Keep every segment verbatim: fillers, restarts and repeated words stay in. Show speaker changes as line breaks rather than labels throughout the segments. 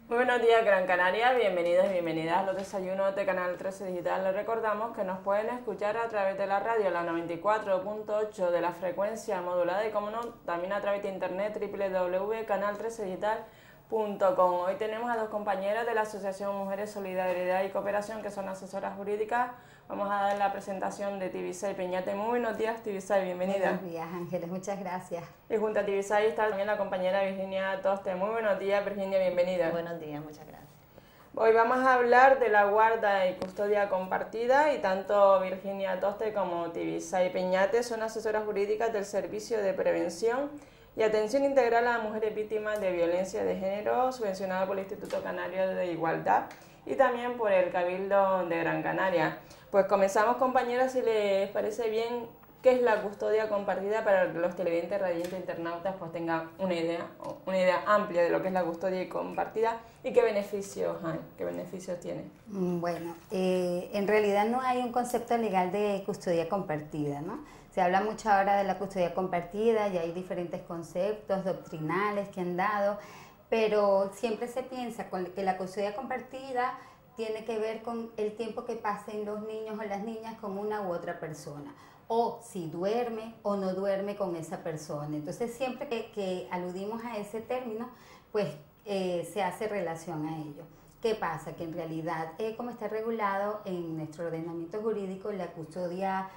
Muy buenos días, Gran Canaria, bienvenidos y bienvenidas a los desayunos de Canal trece Digital. Les recordamos que nos pueden escuchar a través de la radio, la noventa y cuatro punto ocho de la frecuencia modulada y, como no, también a través de internet, doble u doble u doble u punto canal trece digital punto com. Hoy tenemos a dos compañeras de la Asociación Mujeres Solidaridad y Cooperación, que son asesoras jurídicas. Vamos a dar la presentación de Tibisay Peñate. Muy buenos días, Tibisay, bienvenida.
Buenos días, Ángeles, muchas gracias.
Y junto a Tibisay está también la compañera Virginia Toste. Muy buenos días, Virginia, bienvenida.
Buenos días, muchas gracias.
Hoy vamos a hablar de la guarda y custodia compartida, y tanto Virginia Toste como Tibisay Peñate son asesoras jurídicas del Servicio de Prevención y Atención Integral a Mujeres Víctimas de Violencia de Género, subvencionada por el Instituto Canario de Igualdad y también por el Cabildo de Gran Canaria. Pues comenzamos, compañeras, si les parece bien, ¿qué es la custodia compartida? Para que los televidentes, radiantes, internautas pues tengan una idea, una idea amplia de lo que es la custodia compartida y qué beneficios hay, qué beneficios tiene.
Bueno, eh, en realidad no hay un concepto legal de custodia compartida, ¿no? Se habla mucho ahora de la custodia compartida y hay diferentes conceptos doctrinales que han dado, pero siempre se piensa con que la custodia compartida tiene que ver con el tiempo que pasen los niños o las niñas con una u otra persona, o si duerme o no duerme con esa persona. Entonces siempre que, que aludimos a ese término, pues eh, se hace relación a ello. ¿Qué pasa? Que en realidad, eh, como está regulado en nuestro ordenamiento jurídico, la custodia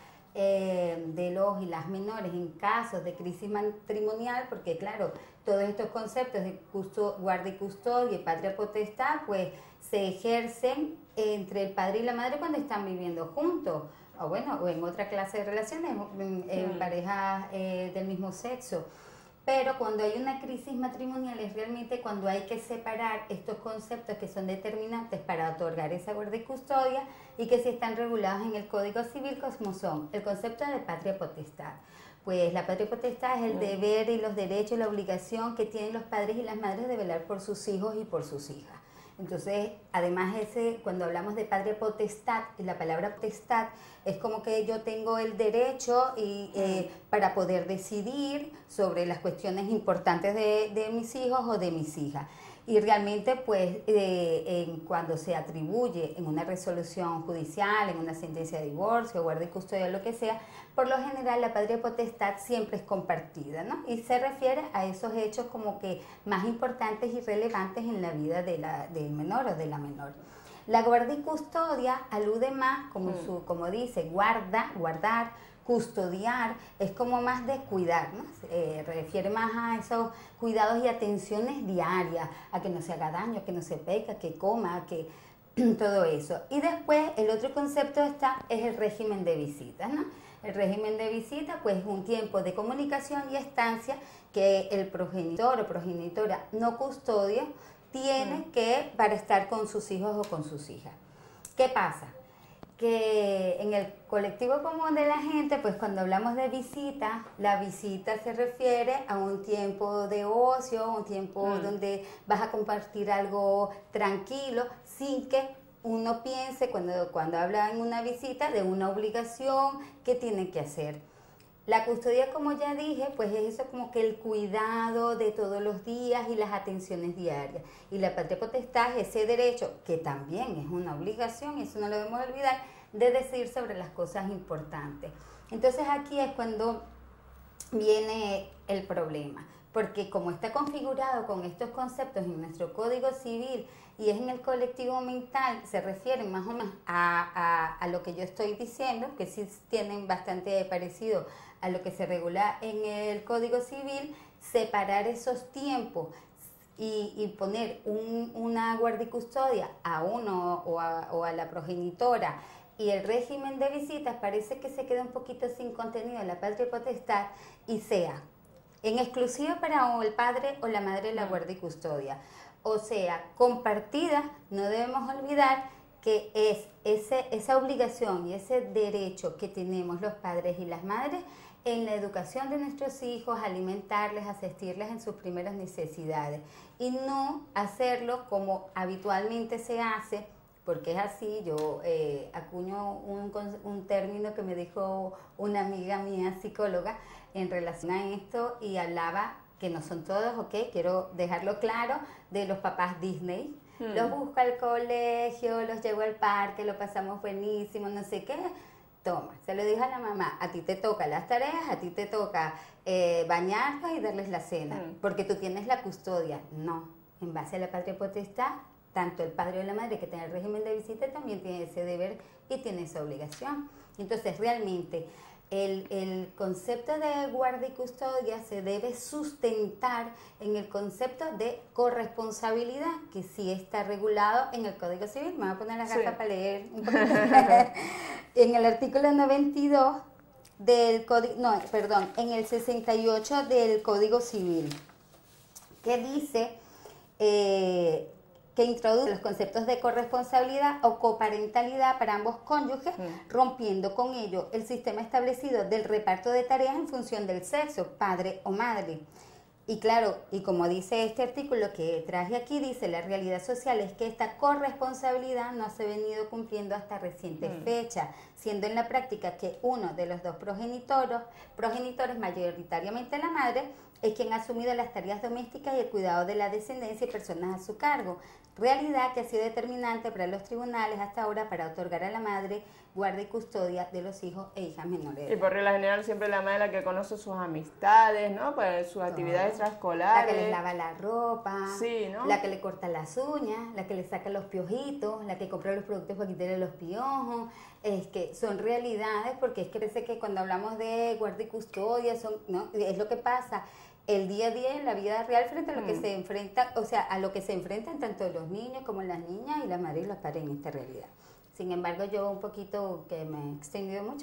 eh, de los y las menores en casos de crisis matrimonial, porque claro, todos estos conceptos de custo, guarda y custodia y patria potestad, pues se ejercen entre el padre y la madre cuando están viviendo juntos, o bueno, o en otra clase de relaciones, en, en parejas eh, del mismo sexo. Pero cuando hay una crisis matrimonial es realmente cuando hay que separar estos conceptos que son determinantes para otorgar esa guarda y custodia y que sí están regulados en el Código Civil, como son el concepto de patria potestad. Pues la patria potestad es el deber y los derechos y la obligación que tienen los padres y las madres de velar por sus hijos y por sus hijas. Entonces, además, ese, cuando hablamos de patria potestad, la palabra potestad es como que yo tengo el derecho y, eh, para poder decidir sobre las cuestiones importantes de, de mis hijos o de mis hijas. Y realmente, pues, eh, en, cuando se atribuye en una resolución judicial, en una sentencia de divorcio, guarda y custodia, lo que sea, por lo general la patria potestad siempre es compartida, ¿no? Y se refiere a esos hechos como que más importantes y relevantes en la vida de la, del menor o de la menor. La guarda y custodia alude más, como, su, como dice, guarda, guardar, custodiar, es como más de cuidar, ¿no? Eh, refiere más a esos cuidados y atenciones diarias, a que no se haga daño, a que no se peca, que coma, a que todo eso. Y después el otro concepto está, es el régimen de visitas, ¿no? El régimen de visita, pues, es un tiempo de comunicación y estancia que el progenitor o progenitora no custodia tiene que para estar con sus hijos o con sus hijas. ¿Qué pasa? Que en el colectivo común de la gente, pues cuando hablamos de visita, la visita se refiere a un tiempo de ocio, un tiempo mm. donde vas a compartir algo tranquilo, sin que uno piense cuando, cuando habla en una visita de una obligación que tiene que hacer. La custodia, como ya dije, pues es eso como que el cuidado de todos los días y las atenciones diarias. Y la patria potestad es ese derecho, que también es una obligación, eso no lo debemos olvidar, de decir sobre las cosas importantes. Entonces aquí es cuando viene el problema, porque como está configurado con estos conceptos en nuestro Código Civil y es en el colectivo mental, se refieren más o menos a, a, a lo que yo estoy diciendo, que sí tienen bastante parecido a lo que se regula en el Código Civil, separar esos tiempos y, y poner un, una guarda y custodia a uno o a, o a la progenitora, y el régimen de visitas parece que se queda un poquito sin contenido en la patria potestad y sea en exclusiva para el padre o la madre la guarda y custodia, o sea, compartida. No debemos olvidar que es ese, esa obligación y ese derecho que tenemos los padres y las madres en la educación de nuestros hijos, alimentarles, asistirles en sus primeras necesidades, y no hacerlo como habitualmente se hace, porque es así. Yo eh, acuño un, un término que me dijo una amiga mía, psicóloga, en relación a esto, y hablaba que no son todos, ok, quiero dejarlo claro, de los papás Disney.
Hmm.
Los busco al colegio, los llevo al parque, lo pasamos buenísimo, no sé qué. Toma, se lo dijo a la mamá, a ti te toca las tareas, a ti te toca eh, bañarlos y darles la cena,
Hmm.
porque tú tienes la custodia. No, en base a la patria potestad, tanto el padre o la madre que tiene el régimen de visita también tiene ese deber y tiene esa obligación. Entonces, realmente, el, el concepto de guarda y custodia se debe sustentar en el concepto de corresponsabilidad, que sí está regulado en el Código Civil. Me voy a poner las gafas
Sí.
para leer un poquito. En el artículo noventa y dos del Código, no, perdón, en el sesenta y ocho del Código Civil, que dice eh, que introduce los conceptos de corresponsabilidad o coparentalidad para ambos cónyuges,
Mm.
rompiendo con ello el sistema establecido del reparto de tareas en función del sexo, padre o madre. Y claro, y como dice este artículo que traje aquí, dice, la realidad social es que esta corresponsabilidad no se ha venido cumpliendo hasta reciente
Mm.
fecha, siendo en la práctica que uno de los dos progenitores, progenitores, mayoritariamente la madre, es quien ha asumido las tareas domésticas y el cuidado de la descendencia y personas a su cargo. Realidad que ha sido determinante para los tribunales hasta ahora para otorgar a la madre guarda y custodia de los hijos e hijas menores de
Y
edad.
por regla general siempre la madre es la que conoce sus amistades, ¿no? Pues sus actividades
Todo.
extraescolares.
La que les lava la ropa,
Sí, ¿no?
la que le corta las uñas, la que le saca los piojitos, la que compra los productos para quitarle los piojos. Es que son realidades, porque es que parece que cuando hablamos de guarda y custodia, son, ¿no? Es lo que pasa el día a día en la vida real frente a lo que
Mm.
se enfrenta, o sea, a lo que se enfrentan tanto los niños como las niñas y las madres y los padres en esta realidad. Sin embargo, yo un poquito, que me he extendido mucho,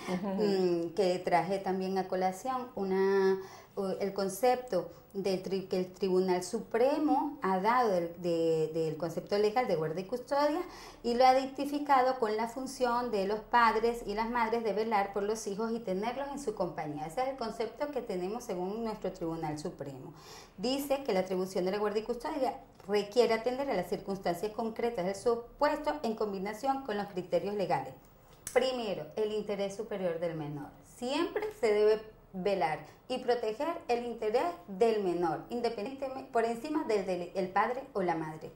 mm, que traje también a colación una, uh, el concepto de tri- que el Tribunal Supremo ha dado del, de- del concepto legal de guarda y custodia y lo ha identificado con la función de los padres y las madres de velar por los hijos y tenerlos en su compañía. Ese es el concepto que tenemos según nuestro Tribunal Supremo. Dice que la atribución de la guarda y custodia requiere atender a las circunstancias concretas del supuesto en combinación con los criterios legales. Primero, el interés superior del menor. Siempre se debe velar y proteger el interés del menor, independientemente, por encima del del el padre o la madre.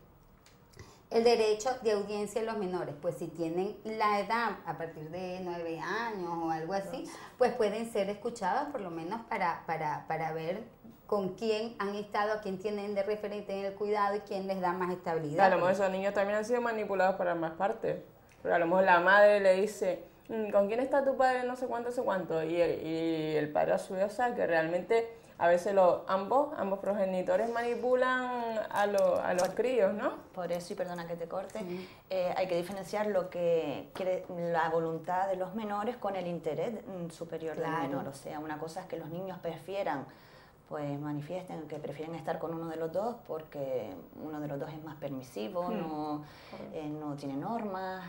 El derecho de audiencia de los menores, pues si tienen la edad a partir de nueve años o algo así, pues pueden ser escuchados por lo menos para, para, para ver con quién han estado, a quién tienen de referente en el cuidado y quién les da más estabilidad.
A lo mejor esos niños también han sido manipulados para más partes. Pero a lo mejor la madre le dice, "Mm, ¿con quién está tu padre? No sé cuánto, no sé cuánto. Y el, y el padre a su vez, o sea, que realmente a veces los, ambos, ambos progenitores manipulan a, lo- a los críos, ¿no?
Por eso, y perdona que te corte,
Sí.
eh, hay que diferenciar lo que quiere la voluntad de los menores con el interés mm, superior
Claro.
del menor. O sea, una cosa es que los niños prefieran, pues manifiesten que prefieren estar con uno de los dos porque uno de los dos es más permisivo,
Hmm.
no, eh, no tiene normas.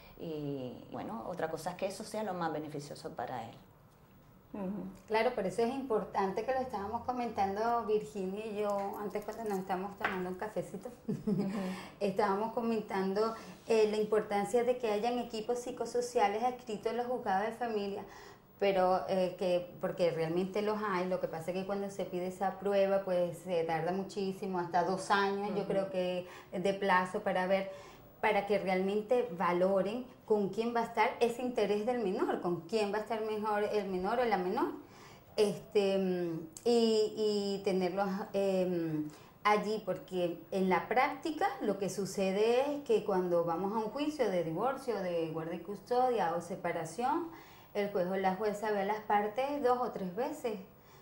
Y bueno, otra cosa es que eso sea lo más beneficioso para él.
Ujú.
Claro, por eso es importante que lo estábamos comentando Virginia y yo antes cuando nos estábamos tomando un cafecito. Estábamos comentando eh, la importancia de que hayan equipos psicosociales adscritos en los juzgados de familia, pero eh, que porque realmente los hay. Lo que pasa es que cuando se pide esa prueba pues se tarda muchísimo, hasta dos años yo creo que de plazo para ver, para que realmente valoren con quién va a estar ese interés del menor, con quién va a estar mejor el menor o la menor, este, mm, y, y tenerlos eh, allí, porque en la práctica lo que sucede es que cuando vamos a un juicio de divorcio, de guarda y custodia o separación, el juez o la jueza ve a las partes dos o tres veces.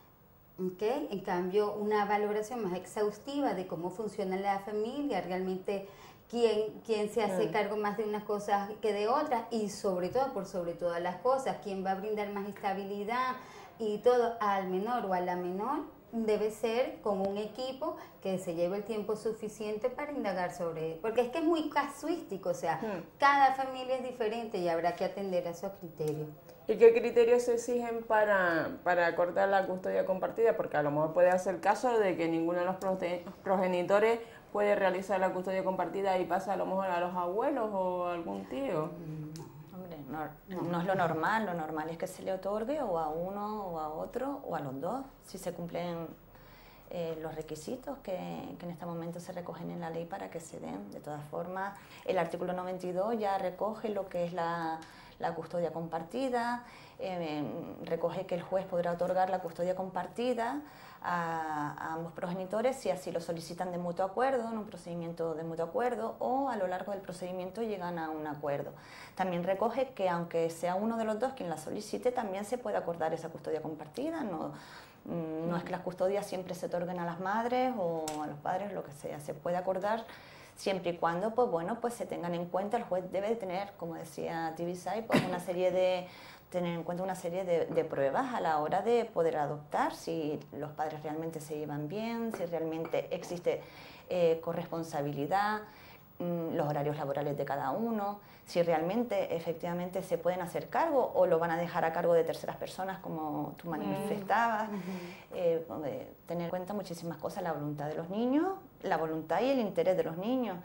¿Okay? En cambio, una valoración más exhaustiva de cómo funciona la familia, realmente quién, quién se hace
Mm.
cargo más de unas cosas que de otras y sobre todo, por sobre todas las cosas, quién va a brindar más estabilidad y todo al menor o a la menor, debe ser con un equipo que se lleve el tiempo suficiente para indagar sobre, porque es que es muy casuístico, o sea,
Mm.
cada familia es diferente y habrá que atender a esos criterios.
¿Y qué criterios se exigen para, para acordar la custodia compartida? Porque a lo mejor puede hacer caso de que ninguno de los prote- progenitores puede realizar la custodia compartida y pasa a lo mejor a los abuelos o a algún tío.
Hombre, no, no es lo normal, lo normal es que se le otorgue o a uno o a otro o a los dos, si se cumplen eh, los requisitos que, que en este momento se recogen en la ley para que se den. De todas formas, el artículo noventa y dos ya recoge lo que es la, la custodia compartida, eh, recoge que el juez podrá otorgar la custodia compartida a, a ambos progenitores si así lo solicitan de mutuo acuerdo, en un procedimiento de mutuo acuerdo, o a lo largo del procedimiento llegan a un acuerdo. También recoge que aunque sea uno de los dos quien la solicite, también se puede acordar esa custodia compartida. No, no es que las custodias siempre se otorguen a las madres o a los padres, lo que sea, se puede acordar siempre y cuando pues, bueno, pues se tengan en cuenta. El juez debe de tener, como decía Tibisay, pues una serie de tener en cuenta una serie de, de pruebas a la hora de poder adoptar, si los padres realmente se llevan bien, si realmente existe eh, corresponsabilidad, mmm, los horarios laborales de cada uno, si realmente efectivamente se pueden hacer cargo o lo van a dejar a cargo de terceras personas como tú manifestabas. Mm. eh, eh, tener en cuenta muchísimas cosas, la voluntad de los niños, la voluntad y el interés de los niños.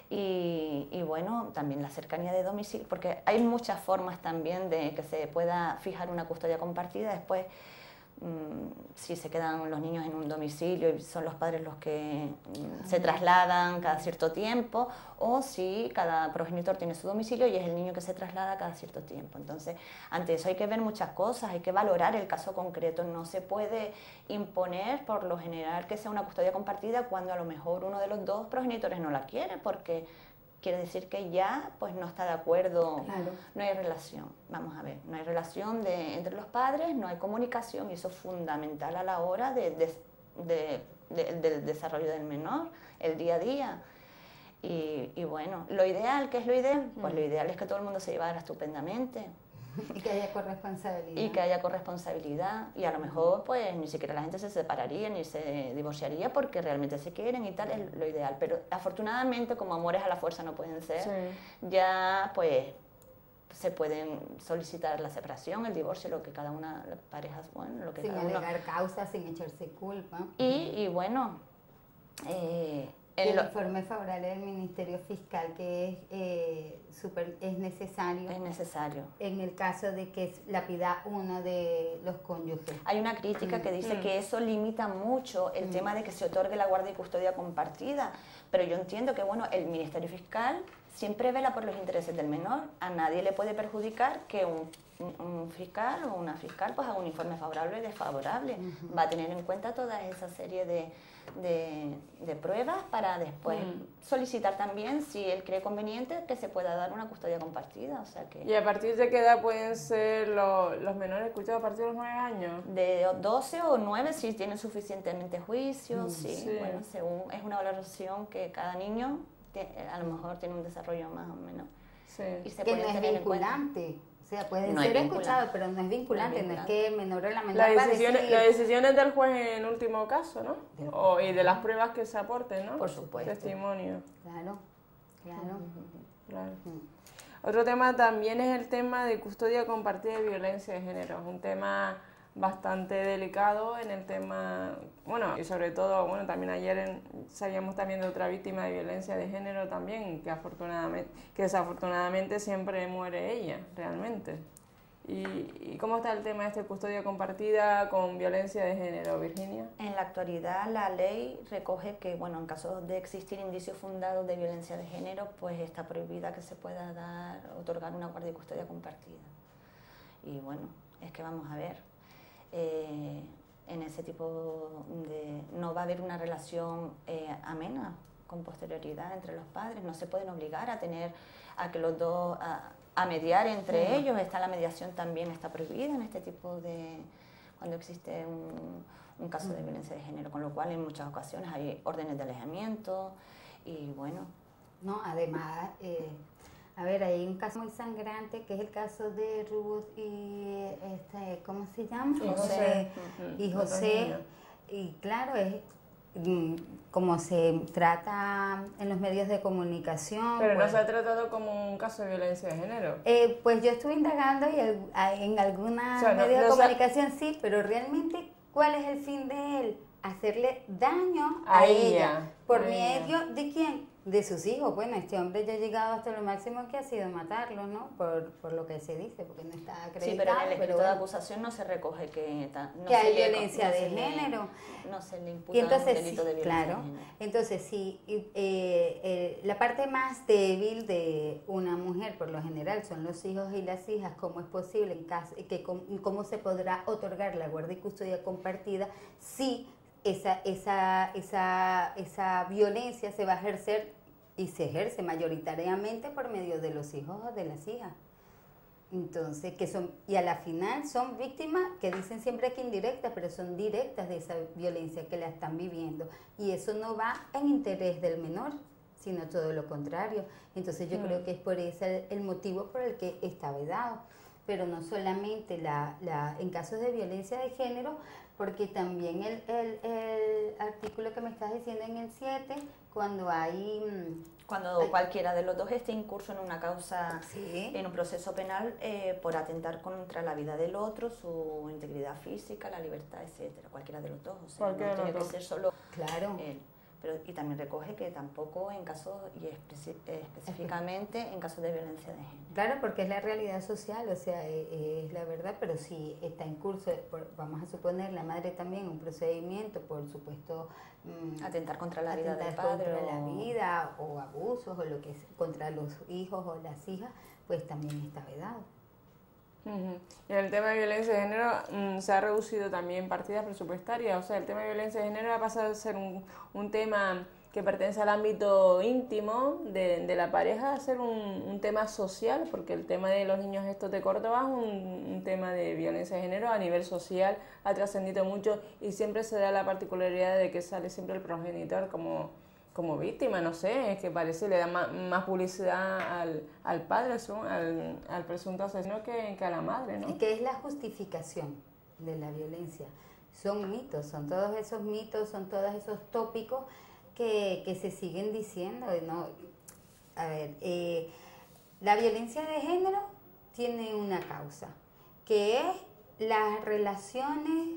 Y, y bueno, también la cercanía de domicilio, porque hay muchas formas también de que se pueda fijar una custodia compartida. Después, mmm, si se quedan los niños en un domicilio y son los padres los que mmm, se trasladan cada cierto tiempo, o si cada progenitor tiene su domicilio y es el niño que se traslada cada cierto tiempo. Entonces, ante eso hay que ver muchas cosas, hay que valorar el caso concreto. No se puede imponer por lo general que sea una custodia compartida cuando a lo mejor uno de los dos progenitores no la quiere, porque quiere decir que ya pues no está de acuerdo, claro. No hay relación, vamos a ver, no hay relación de, entre los padres, no hay comunicación, y eso es fundamental a la hora de, de, de, de, del desarrollo del menor, el día a día. Y, y bueno, lo ideal, ¿qué es lo ideal? Pues lo ideal es que todo el mundo se llevara estupendamente.
Y que haya corresponsabilidad.
Y que haya corresponsabilidad. Y a lo mejor pues ni siquiera la gente se separaría ni se divorciaría porque realmente se quieren y tal, es lo ideal. Pero afortunadamente, como amores a la fuerza no pueden ser, sí. Ya pues se pueden solicitar la separación, el divorcio, lo que cada una de las parejas, bueno, lo que
sin
cada uno...
alegar causas, sin echarse culpa.
Y, y bueno... Eh,
el lo, informe favorable del Ministerio Fiscal, que es, eh, super, es necesario.
Es necesario.
En el caso de que la pida uno de los cónyuges.
Hay una crítica mm. que dice mm. que eso limita mucho el mm. tema de que se otorgue la guardia y custodia compartida, pero yo entiendo que bueno, el Ministerio Fiscal siempre vela por los intereses del menor. A nadie le puede perjudicar que un, un, un fiscal o una fiscal pues haga un informe favorable o desfavorable. Uh-huh. Va a tener en cuenta toda esa serie de, de, de pruebas para después uh-huh. solicitar también, si él cree conveniente, que se pueda dar una custodia compartida. O sea que,
¿y a partir de qué edad pueden ser lo, los menores escuchados? ¿A partir de los nueve años?
De doce o nueve, si tienen suficientemente juicio, uh-huh. sí, sí. Bueno, según, es una valoración que cada niño a lo mejor tiene un desarrollo más o menos.
Sí. Y se que puede no es tener vinculante. O sea, pueden no ser escuchados, pero no es vinculante. No es, vinculante. No es que el menor o la menor
la decisión, decir... la decisión es del juez en último caso, ¿no? O, y de las pruebas que se aporten, ¿no?
Por supuesto.
Testimonio.
Claro, claro.
Uh-huh. Claro. Uh-huh. Otro tema también es el tema de custodia compartida de violencia de género. Es un tema bastante delicado en el tema, bueno, y sobre todo, bueno, también ayer en, sabíamos también de otra víctima de violencia de género también, que afortunadamente, que desafortunadamente siempre muere ella, realmente. ¿Y, y cómo está el tema de esta custodia compartida con violencia de género, Virginia?
En la actualidad la ley recoge que, bueno, en caso de existir indicios fundados de violencia de género, pues está prohibida que se pueda dar, otorgar una guardia y custodia compartida. Y bueno, es que vamos a ver, Eh, en ese tipo de... no va a haber una relación eh, amena con posterioridad entre los padres, no se pueden obligar a tener, a que los dos, a, a mediar entre sí. ellos. Está la mediación también está prohibida en este tipo de... cuando existe un, un caso de violencia de género, con lo cual en muchas ocasiones hay órdenes de alejamiento y bueno...
No, además... Eh, A ver, hay un caso muy sangrante que es el caso de Ruth y, este, ¿cómo se llama?
Y José.
Y José, y claro, es como se trata en los medios de comunicación.
Pero pues, no se ha tratado como un caso de violencia de género.
Eh, pues yo estuve indagando y el, en algunos o sea, medios no, de no comunicación sa- sí, pero realmente, ¿cuál es el fin de él? Hacerle daño a, a ella. ella. ¿Por a medio ella. de quién? de sus hijos. Bueno, este hombre ya ha llegado hasta lo máximo que ha sido matarlo, ¿no? Por, por lo que se dice, porque no está acreditado.
Sí, pero en el escrito
pero
de
bueno,
acusación no se recoge que, ta- no
que
se
hay
le-
violencia
no
de
se le-
género.
no se le imputa
Y entonces,
un delito
sí,
de violencia
claro,
de género.
entonces sí, y, eh, eh, la parte más débil de una mujer por lo general son los hijos y las hijas. ¿Cómo es posible, en caso, que cómo, cómo se podrá otorgar la guardia y custodia compartida si esa, esa, esa, esa violencia se va a ejercer y se ejerce mayoritariamente por medio de los hijos o de las hijas? Entonces, que son, y a la final son víctimas que dicen siempre que indirectas, pero son directas de esa violencia que la están viviendo. Y eso no va en interés del menor, sino todo lo contrario. Entonces yo mm. creo que es por ese el motivo por el que está vedado. Pero no solamente la, la, en casos de violencia de género, porque también el, el, el artículo que me estás diciendo en el siete, cuando hay...
Cuando hay, cualquiera de los dos esté incurso en una causa,
sí.
en un proceso penal, eh, por atentar contra la vida del otro, su integridad física, la libertad, etcétera. Cualquiera de los dos, o sea, no tiene que ser solo
claro.
él. Pero, y también recoge que tampoco en casos, y especi específicamente en casos de violencia de género.
Claro, porque es la realidad social, o sea, es, es la verdad, pero si está en curso, por, vamos a suponer, la madre también, un procedimiento, por supuesto...
Mmm, atentar contra la vida del padre.
Contra
o...
la vida, o abusos, o lo que es, contra los hijos o las hijas, pues también está vedado.
Uh-huh. Y en el tema de violencia de género um, se ha reducido también partidas presupuestarias, o sea, el tema de violencia de género ha pasado a ser un, un tema que pertenece al ámbito íntimo de, de la pareja, a ser un, un tema social, porque el tema de los niños estos de Córdoba es un, un tema de violencia de género a nivel social, ha trascendido mucho y siempre se da la particularidad de que sale siempre el progenitor como... como víctima, no sé, es que parece le da más, más publicidad al, al padre, al, al presunto asesino que, que a la madre, ¿no?
Y que es la justificación de la violencia. Son mitos, son todos esos mitos, son todos esos tópicos que, que se siguen diciendo, ¿no? A ver, eh, la violencia de género tiene una causa, que es las relaciones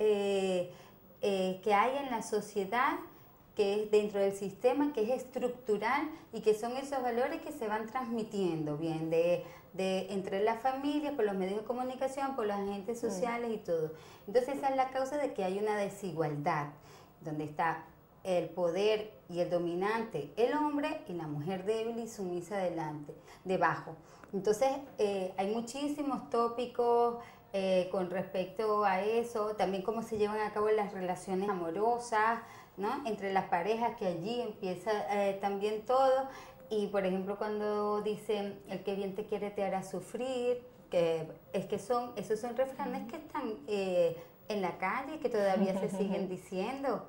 eh, eh, que hay en la sociedad, que es dentro del sistema, que es estructural y que son esos valores que se van transmitiendo, bien, de, de entre las familias, por los medios de comunicación, por los agentes sociales y todo. Entonces esa es la causa de que hay una desigualdad, donde está el poder y el dominante, el hombre, y la mujer débil y sumisa delante, debajo. Entonces eh, hay muchísimos tópicos eh, con respecto a eso, también cómo se llevan a cabo las relaciones amorosas, ¿no? Entre las parejas, que allí empieza eh, también todo. Y por ejemplo cuando dicen el que bien te quiere te hará sufrir, que es que son, esos son refranes que están eh, en la calle, que todavía se siguen diciendo.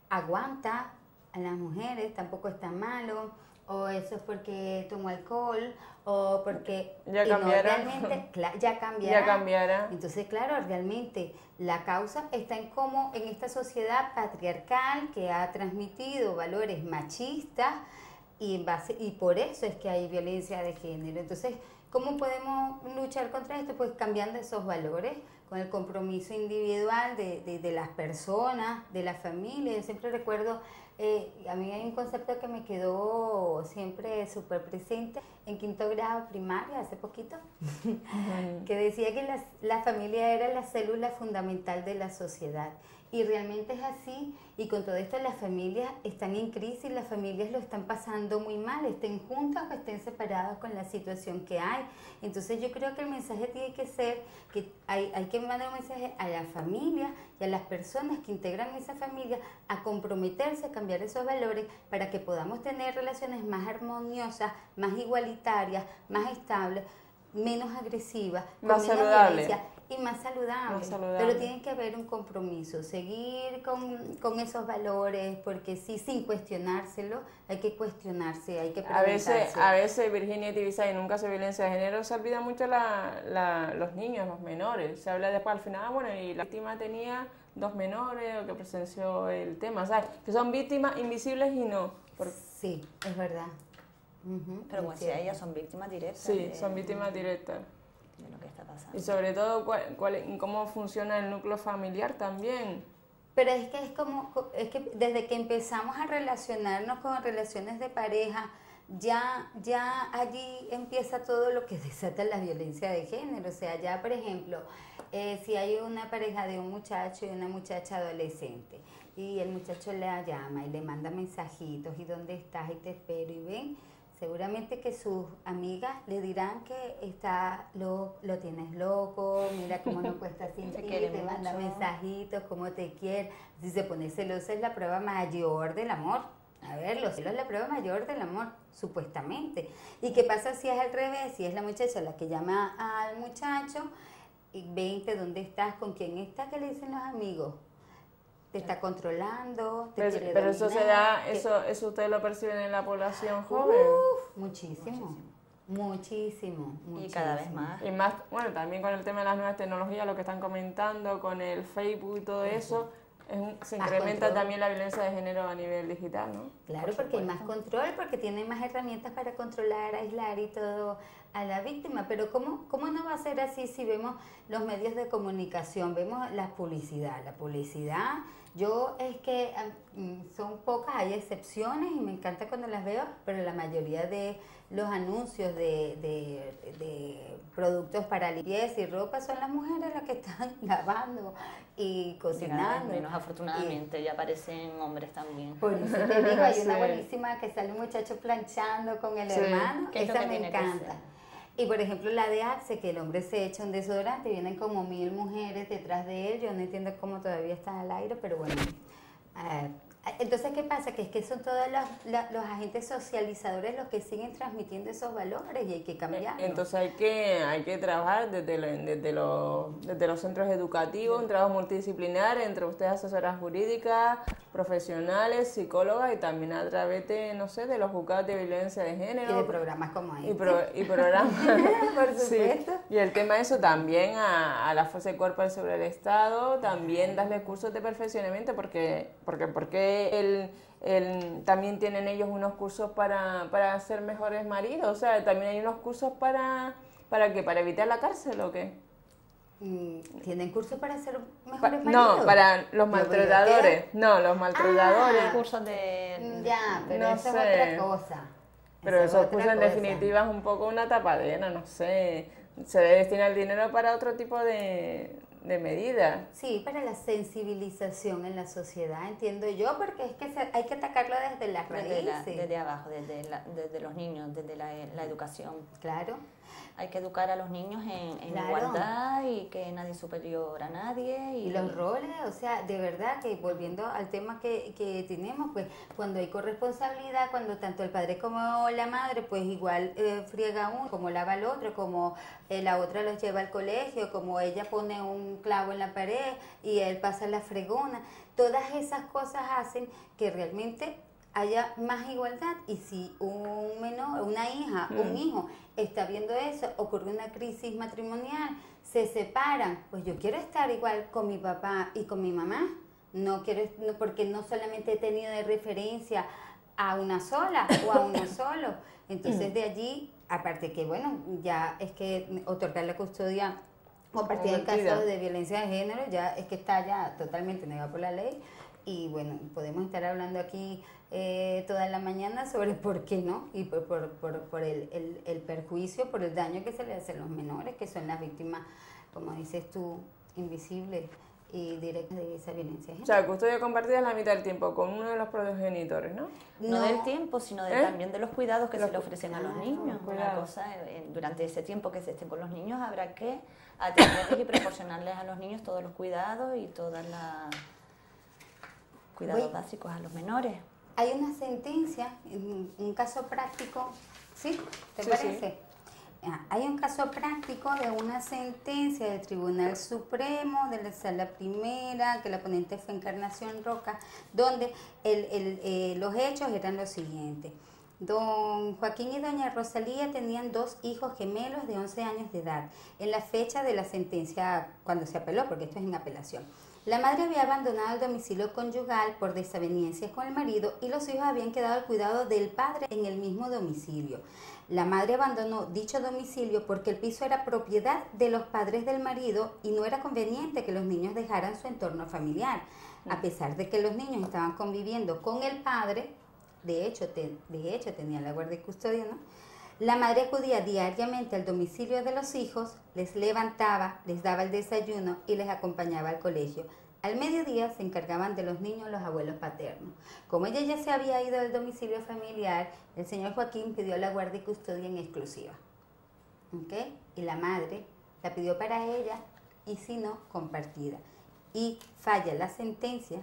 Aguanta a las mujeres, tampoco está malo, o eso es porque tomó alcohol, o porque...
Ya cambiará.
No, realmente, ya cambiará.
Ya cambiará.
Entonces, claro, realmente la causa está en cómo en esta sociedad patriarcal que ha transmitido valores machistas y, en base, y por eso es que hay violencia de género. Entonces, ¿cómo podemos luchar contra esto? Pues cambiando esos valores, con el compromiso individual de, de, de las personas, de la familia. Yo siempre recuerdo... Eh, a mí hay un concepto que me quedó siempre súper presente en quinto grado primaria, hace poquito, uh-huh. que decía que la, la familia era la célula fundamental de la sociedad. Y realmente es así, y con todo esto las familias están en crisis, las familias lo están pasando muy mal, estén juntas o estén separadas con la situación que hay. Entonces yo creo que el mensaje tiene que ser que hay, hay que mandar un mensaje a la familia y a las personas que integran esa familia a comprometerse, a cambiar esos valores para que podamos tener relaciones más armoniosas, más igualitarias, más estables, menos agresivas,
más
con menos
saludable.
violencia y más saludable.
más saludable.
Pero tiene que haber un compromiso, seguir con, con esos valores, porque sí, sin cuestionárselo, hay que cuestionarse, hay que preguntarse.
A veces, a veces Virginia y Tibisay, nunca se violencia de género, se olvida mucho la, la, los niños, los menores. Se habla después al final, bueno, y la víctima tenía dos menores o que presenció el tema, ¿sabes? Que son víctimas invisibles y no. Porque...
Sí, es verdad.
Uh-huh, pero como decía, ellas son víctimas directas.
Sí,
de,
son víctimas directas.
De lo que está pasando.
Y sobre todo, cuál, cuál, cómo funciona el núcleo familiar también.
Pero es que es como, es que desde que empezamos a relacionarnos con relaciones de pareja, ya, ya allí empieza todo lo que desata la violencia de género. O sea, ya por ejemplo, eh, si hay una pareja de un muchacho y una muchacha adolescente, y el muchacho la llama y le manda mensajitos, y dónde estás, y te espero, y ven, seguramente que sus amigas le dirán que está lo, lo tienes loco, mira cómo no cuesta sin ti, te mucho. Manda mensajitos, cómo te quiere. Si se pone celosa es la prueba mayor del amor. A ver, los celos es la prueba mayor del amor, supuestamente. ¿Y qué pasa si es al revés? Si es la muchacha la que llama al muchacho y vente, ¿dónde estás? ¿Con quién estás? ¿Qué le dicen los amigos? Te está controlando, te
pero,
quiere
pero
dominar,
eso se da,
que...
eso, eso ustedes lo perciben en la población joven.
Uf, muchísimo, muchísimo, muchísimo.
Y cada vez más.
Y más, bueno, también con el tema de las nuevas tecnologías, lo que están comentando, con el Facebook y todo eso, es un, se
Más
incrementa
control.
también la violencia de género a nivel digital, ¿no?
Claro,
Por
porque hay
supuesto.
más control, porque tienen más herramientas para controlar, aislar y todo a la víctima. Pero ¿cómo, cómo no va a ser así si vemos los medios de comunicación, vemos la publicidad? La publicidad, yo es que um, son pocas, hay excepciones y me encanta cuando las veo, pero la mayoría de los anuncios de, de, de productos para limpieza y ropa son las mujeres las que están lavando y cocinando.
Menos afortunadamente, y, ya aparecen hombres también.
Por eso te digo, hay una
Sí.
buenísima que sale un muchacho planchando con el
Sí.
hermano,
¿Qué es lo
esa
que
me
tiene que
encanta.
ser?
Y por ejemplo la de Axe, que el hombre se echa un desodorante, vienen como mil mujeres detrás de él, yo no entiendo cómo todavía está al aire, pero bueno. eh, Entonces, ¿qué pasa? Que es que son todos los, la- los agentes socializadores los que siguen transmitiendo esos valores y hay que cambiarlos.
Entonces hay que, hay que trabajar desde, lo- desde, los, desde los centros educativos, un trabajo multidisciplinar entre ustedes, asesoras jurídicas, profesionales, psicólogas y también a través de, no sé, de los juzgados de violencia de género.
Y de programas como este.
Y, pro, y programas.
Por
Sí.
supuesto.
Y el tema de eso también a, a la Fuerza de Cuerpo sobre el Estado, también darle cursos de perfeccionamiento, porque, porque, porque el, el, también tienen ellos unos cursos para, para ser mejores maridos, o sea, también hay unos cursos para, ¿para qué? ¿Para evitar la cárcel o qué?
Mm, ¿Tienen cursos para ser
Pa-
mejores maridos?
no, para los
Yo,
maltratadores, no, los maltratadores.
Ah.
Cursos de...
Mm, Ya, pero
No
eso es
sé.
otra cosa.
Pero
Eso es
esos
otra
cursos en
cosa.
definitiva es un poco una tapadera, no sé. Se debe destinar el dinero para otro tipo de, de medidas.
Sí, para la sensibilización en la sociedad, entiendo yo, porque es que se- hay que atacarlo desde las
Desde,
raíces.
la- desde abajo, desde, la- desde los niños, desde la, la educación.
Claro.
Hay que educar a los niños en, en
Claro.
igualdad y que nadie es superior a nadie. Y,
Y los roles, o sea, de verdad que volviendo al tema que, que tenemos, pues cuando hay corresponsabilidad, cuando tanto el padre como la madre, pues igual eh, friega uno, como lava el otro, como eh, la otra los lleva al colegio, como ella pone un clavo en la pared y él pasa la fregona, todas esas cosas hacen que realmente haya más igualdad. Y si un menor, una hija, un hijo está viendo eso, ocurre una crisis matrimonial, se separan, pues yo quiero estar igual con mi papá y con mi mamá, no quiero, no, porque no solamente he tenido de referencia a una sola o a uno solo. Entonces de allí, aparte que bueno, ya es que otorgar la custodia compartida en
Compartida.
casos de violencia de género ya es que está ya totalmente negado por la ley. Y bueno, podemos estar hablando aquí eh, toda la mañana sobre por qué no, y por, por, por, por el, el, el perjuicio, por el daño que se le hace a los menores, que son las víctimas, como dices tú, invisibles y directas de esa violencia de
O
género.
sea, custodia compartida es la mitad del tiempo con uno de los progenitores, ¿no?
no, del tiempo, sino de,
¿Eh?
también de los cuidados que
Los
se le ofrecen a los
cuidados,
niños. Una
cuidados.
cosa, eh, durante ese tiempo que se estén con los niños habrá que atenderles y proporcionarles a los niños todos los cuidados y todos los cuidados
Voy-
básicos a los menores.
Hay una sentencia, un un caso práctico, ¿sí? ¿Te
Sí,
parece? Ah, Hay un caso práctico de una sentencia del Tribunal Supremo, de la Sala Primera, que la ponente fue Encarnación Roca, donde el, el, eh, los hechos eran los siguientes. Don Joaquín y doña Rosalía tenían dos hijos gemelos de once años de edad, en la fecha de la sentencia cuando se apeló, porque esto es en apelación. La madre había abandonado el domicilio conyugal por desavenencias con el marido y los hijos habían quedado al cuidado del padre en el mismo domicilio. La madre abandonó dicho domicilio porque el piso era propiedad de los padres del marido y no era conveniente que los niños dejaran su entorno familiar. a pesar de que los niños estaban conviviendo con el padre, de hecho, te, de hecho tenía la guardia y custodia, ¿no? La madre acudía diariamente al domicilio de los hijos, les levantaba, les daba el desayuno y les acompañaba al colegio. Al mediodía se encargaban de los niños los abuelos paternos. Como ella ya se había ido del domicilio familiar, el señor Joaquín pidió la guardia y custodia en exclusiva. ¿Okay? Y la madre la pidió para ella y si no, compartida. Y falla la sentencia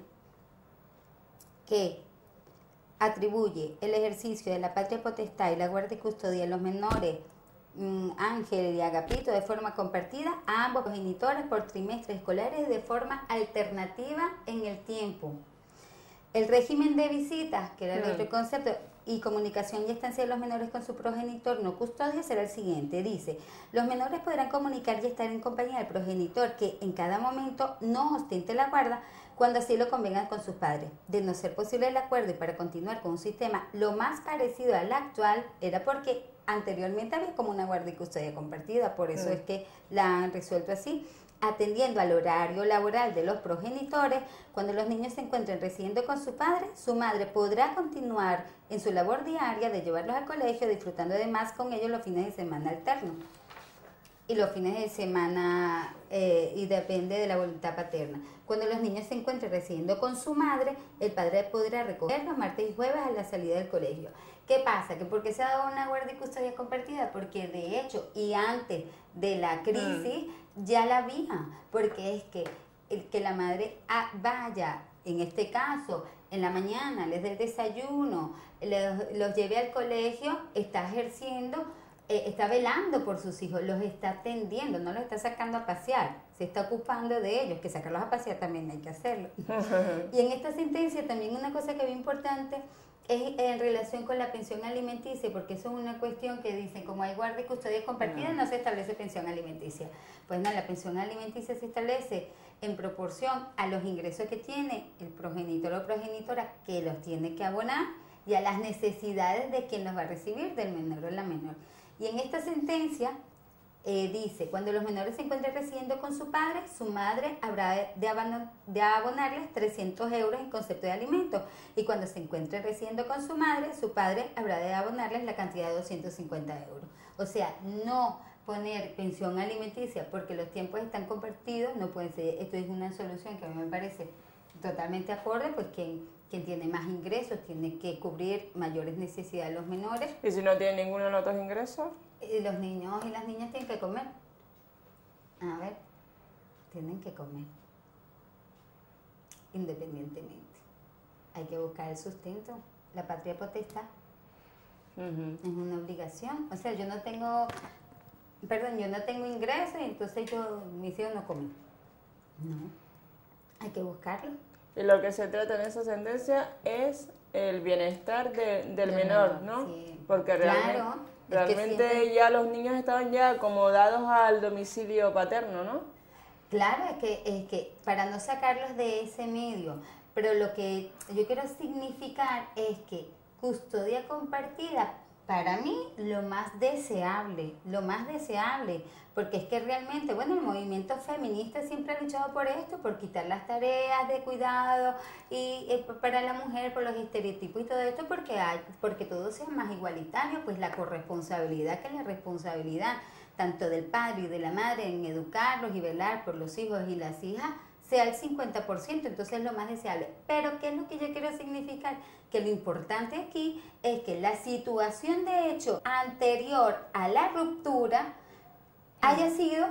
que atribuye el ejercicio de la patria potestad y la guardia y custodia de los menores mmm, Ángel y Agapito de forma compartida a ambos progenitores por trimestres escolares de forma alternativa en el tiempo. El régimen de visitas, que era el mm. otro concepto, y comunicación y estancia de los menores con su progenitor no custodia será el siguiente. Dice, los menores podrán comunicar y estar en compañía del progenitor que en cada momento no ostente la guarda cuando así lo convengan con sus padres. De no ser posible el acuerdo y para continuar con un sistema lo más parecido al actual, era porque anteriormente había como una guardia y custodia compartida, por eso mm. es que la han resuelto así, atendiendo al horario laboral de los progenitores. Cuando los niños se encuentren residiendo con su padre, su madre podrá continuar en su labor diaria de llevarlos al colegio, disfrutando además con ellos los fines de semana alternos. Y los fines de semana, eh, y depende de la voluntad paterna. Cuando los niños se encuentren residiendo con su madre, el padre podrá recogerlos martes y jueves a la salida del colegio. ¿Qué pasa? ¿Que por qué se ha dado una guardia y custodia compartida? Porque de hecho, y antes de la crisis, mm. ya la había. Porque es que el que la madre vaya, en este caso, en la mañana, les dé el desayuno, los, los lleve al colegio, está ejerciendo, eh, está velando por sus hijos, los está atendiendo, no los está sacando a pasear, se está ocupando de ellos, que sacarlos a pasear también hay que hacerlo. Y en esta sentencia también una cosa que es importante es en relación con la pensión alimenticia, porque eso es una cuestión que dicen, como hay guardia y custodia compartida, no. no se establece pensión alimenticia. Pues no, la pensión alimenticia se establece en proporción a los ingresos que tiene el progenitor o progenitora, que los tiene que abonar, y a las necesidades de quien los va a recibir, del menor o la menor. Y en esta sentencia eh, dice, cuando los menores se encuentren residiendo con su padre, su madre habrá de, abon de abonarles trescientos euros en concepto de alimentos. Y cuando se encuentren residiendo con su madre, su padre habrá de abonarles la cantidad de doscientos cincuenta euros. O sea, no poner pensión alimenticia porque los tiempos están compartidos, no pueden ser. Esto es una solución que a mí me parece totalmente acorde, pues quien, quien tiene más ingresos tiene que cubrir mayores necesidades de los menores.
¿Y si no tiene ninguno de los otros ingresos?
Los niños y las niñas tienen que comer. A ver, tienen que comer. Independientemente. Hay que buscar el sustento. La patria potestad. Uh-huh. Es una obligación. O sea, yo no tengo, perdón, yo no tengo ingresos y entonces yo, mis hijos no comen. No. Hay que buscarlo.
Y lo que se trata en esa sentencia es el bienestar de, del menor, ¿no?
Sí.
Porque realmente...
Claro.
Realmente es siempre... ya los niños estaban ya acomodados al domicilio paterno, ¿no?
Claro, es que, es que para no sacarlos de ese medio, pero lo que yo quiero significar es que custodia compartida, para mí, lo más deseable, lo más deseable, porque es que realmente, bueno, el movimiento feminista siempre ha luchado por esto, por quitar las tareas de cuidado y eh, para la mujer, por los estereotipos y todo esto, porque hay, porque todo sea más igualitario, pues la corresponsabilidad que la responsabilidad, tanto del padre y de la madre en educarlos y velar por los hijos y las hijas, sea el cincuenta por ciento, entonces es lo más deseable. Pero, ¿qué es lo que yo quiero significar? Que lo importante aquí es que la situación de hecho anterior a la ruptura haya sido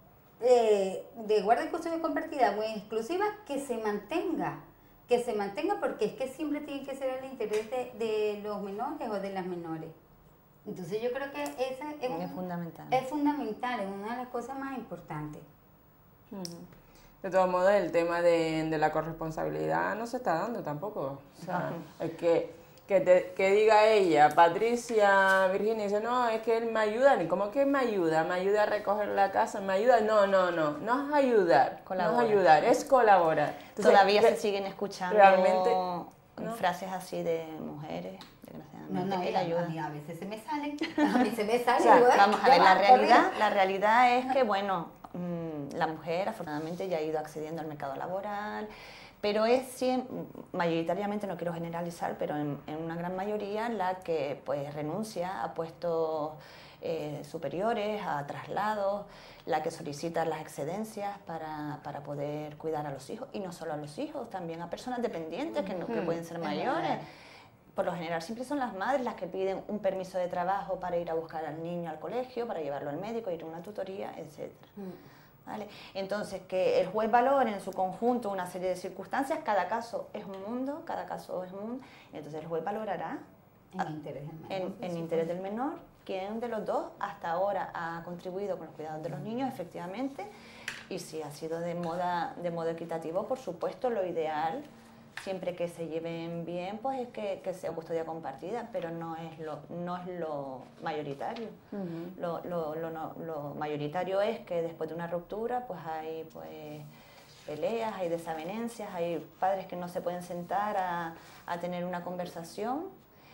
eh, de guardia y custodia compartida muy exclusiva, que se mantenga, que se mantenga porque es que siempre tiene que ser el interés de, de los menores o de las menores. Entonces yo creo que esa es,
es
un,
fundamental.
Es fundamental, es una de las cosas más importantes.
Uh-huh. De todos modos, el tema de, de la corresponsabilidad no se está dando tampoco. O sea, uh-huh. es que, que, te, que diga ella, Patricia, Virginia, dice, no, es que él me ayuda. ¿Cómo que me ayuda? ¿Me ayuda a recoger la casa? ¿Me ayuda? No, no, no. No es ayudar.
Colabora.
No es ayudar, es colaborar.
Entonces, todavía se siguen escuchando
realmente, ¿no?
frases así de mujeres, desgraciadamente,
no, no,
que la ayudan.
A mí a veces se me salen. A mí se me salen.
O sea, vamos a ver, la realidad, la realidad es que, bueno, la mujer afortunadamente ya ha ido accediendo al mercado laboral, pero es siem- mayoritariamente, no quiero generalizar, pero en, en una gran mayoría la que pues renuncia a puestos eh, superiores, a traslados, la que solicita las excedencias para, para poder cuidar a los hijos, y no solo a los hijos, también a personas dependientes que, no, que pueden ser mayores. Por lo general siempre son las madres las que piden un permiso de trabajo para ir a buscar al niño al colegio, para llevarlo al médico, ir a una tutoría, etcétera. ¿Vale? Entonces, que el juez valore en su conjunto una serie de circunstancias, cada caso es un mundo, cada caso es un mundo, entonces el juez valorará
En interés del menor.
en, en interés del menor quién de los dos hasta ahora ha contribuido con los cuidados de los niños, efectivamente, y si ha sido de, moda, de modo equitativo, por supuesto, lo ideal, siempre que se lleven bien, pues es que, que sea custodia compartida, pero no es lo, no es lo mayoritario. Uh-huh. lo, lo, lo, no, lo mayoritario es que después de una ruptura pues hay pues, peleas, hay desavenencias, hay padres que no se pueden sentar a, a tener una conversación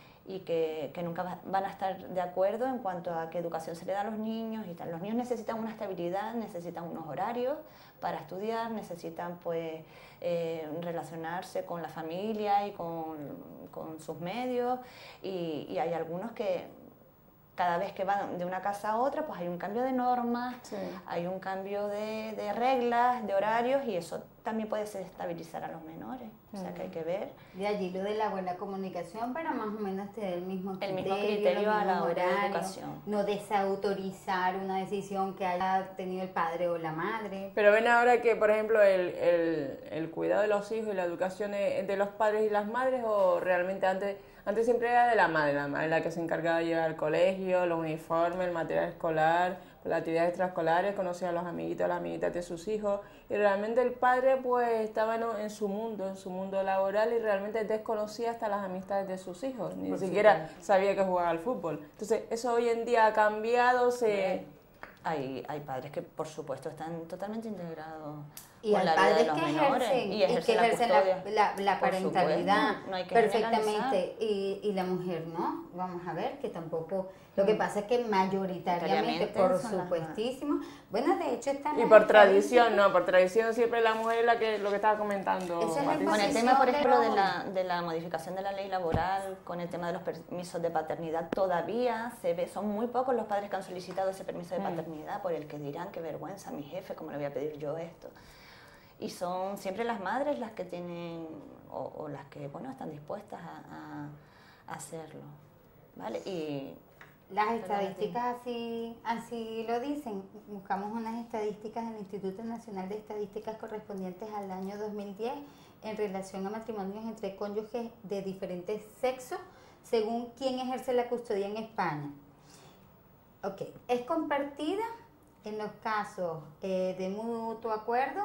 y que, que nunca van a estar de acuerdo en cuanto a qué educación se le da a los niños y tal. Los niños necesitan una estabilidad, necesitan unos horarios para estudiar, necesitan pues eh, relacionarse con la familia y con, con sus medios, y, y hay algunos que cada vez que van de una casa a otra, pues hay un cambio de normas, sí. hay un cambio de, de reglas, de horarios, y eso también puede desestabilizar a los menores. Uh-huh. O sea que hay que ver.
De allí lo de la buena comunicación para más o menos tener el mismo criterio,
el mismo criterio a la hora de educación.
No desautorizar una decisión que haya tenido el padre o la madre.
Pero ven ahora que, por ejemplo, el, el, el cuidado de los hijos y la educación es de los padres y las madres, o realmente antes... Antes siempre era de la madre, la madre la que se encargaba de llevar al colegio, los uniformes, el material escolar, las actividades extraescolares, conocía a los amiguitos, a las amiguitas de sus hijos, y realmente el padre pues estaba en, en su mundo, en su mundo laboral, y realmente desconocía hasta las amistades de sus hijos, ni Por siquiera supuesto. sabía que jugaba al fútbol. Entonces eso hoy en día ha cambiado, se...
Hay, hay padres que por supuesto están totalmente integrados
y
con
hay
la vida
padres
de los
que
menores
ejercen,
y ejercen,
y que ejercen
la,
la, la, la parentalidad
no hay que
perfectamente, y, y la mujer no, vamos a ver que tampoco, lo que pasa es que mayoritariamente, por supuestísimo, bueno, de hecho está...
Y por tradición, no, por tradición siempre la mujer es la que, lo que estaba comentando.
Es con el tema, por ejemplo, de la, de la modificación de la ley laboral, con el tema de los permisos de paternidad, todavía se ve, son muy pocos los padres que han solicitado ese permiso de paternidad, por el que dirán, qué vergüenza, mi jefe, ¿cómo le voy a pedir yo esto? Y son siempre las madres las que tienen, o, o las que, bueno, están dispuestas a, a hacerlo, ¿vale? Y
las estadísticas así, así lo dicen. Buscamos unas estadísticas del Instituto Nacional de Estadísticas correspondientes al año dos mil diez en relación a matrimonios entre cónyuges de diferentes sexos según quién ejerce la custodia en España. Ok, es compartida en los casos eh, de mutuo acuerdo.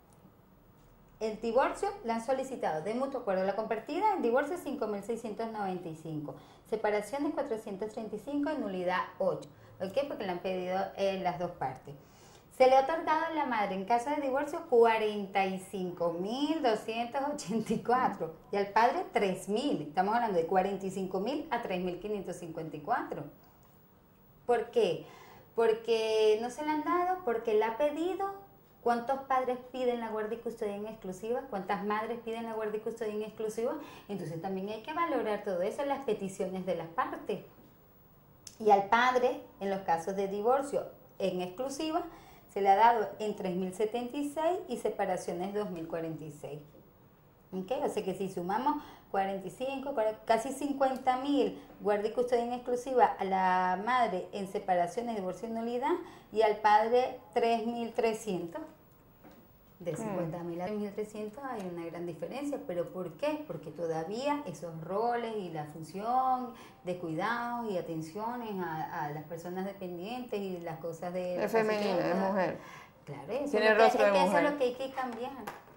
El divorcio la han solicitado de mutuo acuerdo. La compartida, el divorcio cinco mil seiscientos noventa y cinco. Separaciones cuatrocientos treinta y cinco y nulidad ocho. ¿Ok? Porque le han pedido en eh, las dos partes. Se le ha otorgado a la madre en caso de divorcio cuarenta y cinco mil doscientos ochenta y cuatro y al padre tres mil. Estamos hablando de cuarenta y cinco mil a tres mil quinientos cincuenta y cuatro. ¿Por qué? Porque no se le han dado, porque la ha pedido. ¿Cuántos padres piden la guardia y custodia en exclusiva? ¿Cuántas madres piden la guardia y custodia en exclusiva? Entonces también hay que valorar todo eso, las peticiones de las partes. Y al padre, en los casos de divorcio en exclusiva, se le ha dado en tres mil setenta y seis y separaciones dos mil cuarenta y seis. ¿Okay? O sea que si sumamos cuarenta y cinco, cuarenta, casi cincuenta mil guardia y custodia en exclusiva a la madre en separaciones, divorcio y nulidad, y al padre tres mil trescientos. De cincuenta mil a tres mil trescientos hay una gran diferencia, pero ¿por qué? Porque todavía esos roles y la función de cuidados y atenciones a, a las personas dependientes y las cosas de...
Es femenina, es mujer.
Claro, eso,
Tiene
es lo,
rostro
que,
de
es que
mujer.
eso es lo que hay que cambiar.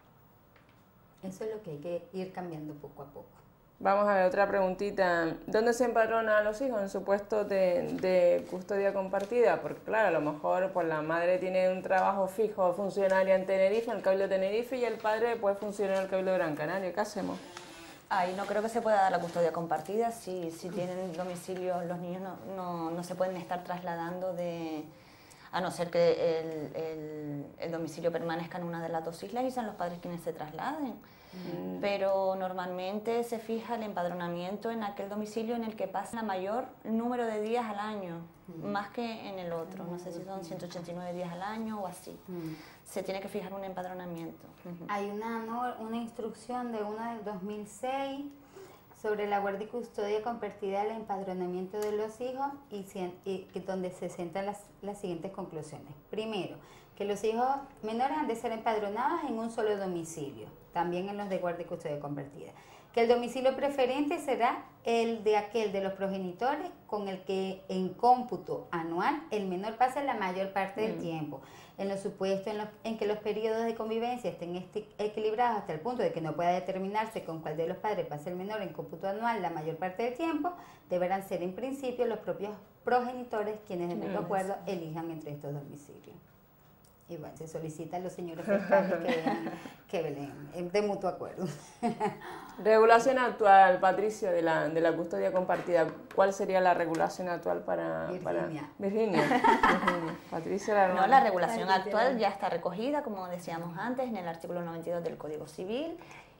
Eso es lo que hay que ir cambiando poco a poco.
Vamos a ver, otra preguntita. ¿Dónde se empadronan a los hijos? ¿En su puesto de, de custodia compartida? Porque claro, a lo mejor pues, la madre tiene un trabajo fijo, funcionaria en Tenerife, en el Cabildo de Tenerife, y el padre pues funciona en el Cabildo de Gran Canaria. ¿Qué hacemos?
Ahí no creo que se pueda dar la custodia compartida. Si, si tienen domicilio, los niños no, no, no se pueden estar trasladando de... a no ser que el, el, el domicilio permanezca en una de las dos islas y sean los padres quienes se trasladen. Mm. Pero normalmente se fija el empadronamiento en aquel domicilio en el que pasa el mayor número de días al año, mm. más que en el otro. No sé si son ciento ochenta y nueve días al año o así. Mm. Se tiene que fijar un empadronamiento. Uh-huh.
Hay una, una instrucción de una del dos mil seis sobre la guardia y custodia compartida del empadronamiento de los hijos y, y, y donde se centran las, las siguientes conclusiones. Primero, que los hijos menores han de ser empadronados en un solo domicilio, también en los de guardia y custodia compartida. Que el domicilio preferente será el de aquel de los progenitores con el que en cómputo anual el menor pase la mayor parte del mm. tiempo, en los supuestos en, los, en que los periodos de convivencia estén equilibrados hasta el punto de que no pueda determinarse con cuál de los padres pase el menor en cómputo anual la mayor parte del tiempo, deberán ser en principio los propios progenitores quienes de mutuo acuerdo elijan entre estos domicilios. Y bueno, se solicita a los señores fiscales que vean, que vean de mutuo acuerdo.
Regulación actual, Patricia, de la, de la custodia compartida. ¿Cuál sería la regulación actual para Virginia? Para Virginia. Virginia. Patricia, la
no, la regulación actual ya está recogida, como decíamos antes, en el artículo noventa y dos del Código Civil.